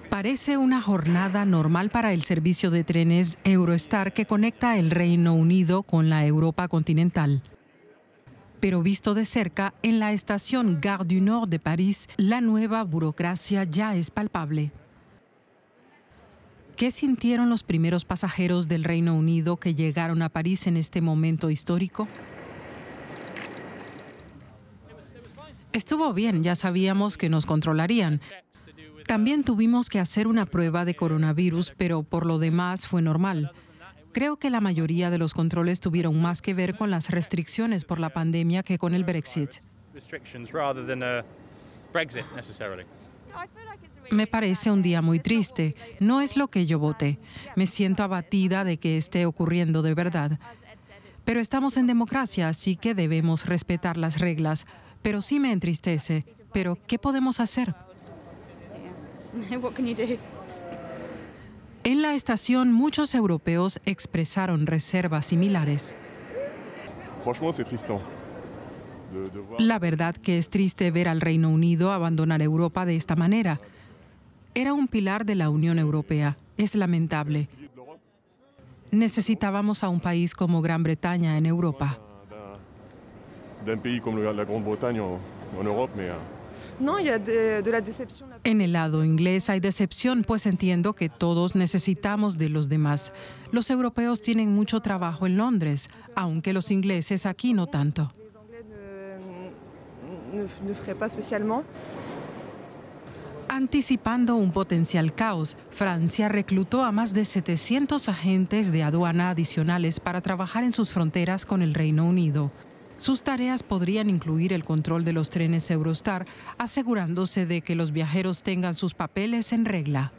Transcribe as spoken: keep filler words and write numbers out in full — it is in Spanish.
Parece una jornada normal para el servicio de trenes Eurostar que conecta el Reino Unido con la Europa continental. Pero visto de cerca, en la estación Gare du Nord de París, la nueva burocracia ya es palpable. ¿Qué sintieron los primeros pasajeros del Reino Unido que llegaron a París en este momento histórico? Estuvo bien, ya sabíamos que nos controlarían. También tuvimos que hacer una prueba de coronavirus, pero por lo demás fue normal. Creo que la mayoría de los controles tuvieron más que ver con las restricciones por la pandemia que con el Brexit. Me parece un día muy triste. No es lo que yo voté. Me siento abatida de que esté ocurriendo de verdad. Pero estamos en democracia, así que debemos respetar las reglas. Pero sí me entristece. Pero, ¿qué podemos hacer? En la estación, muchos europeos expresaron reservas similares. La verdad que es triste ver al Reino Unido abandonar Europa de esta manera. Era un pilar de la Unión Europea. Es lamentable. Necesitábamos a un país como Gran Bretaña en Europa. En el lado inglés hay decepción, pues entiendo que todos necesitamos de los demás. Los europeos tienen mucho trabajo en Londres, aunque los ingleses aquí no tanto. Anticipando un potencial caos, Francia reclutó a más de setecientos agentes de aduana adicionales para trabajar en sus fronteras con el Reino Unido. Sus tareas podrían incluir el control de los trenes Eurostar, asegurándose de que los viajeros tengan sus papeles en regla.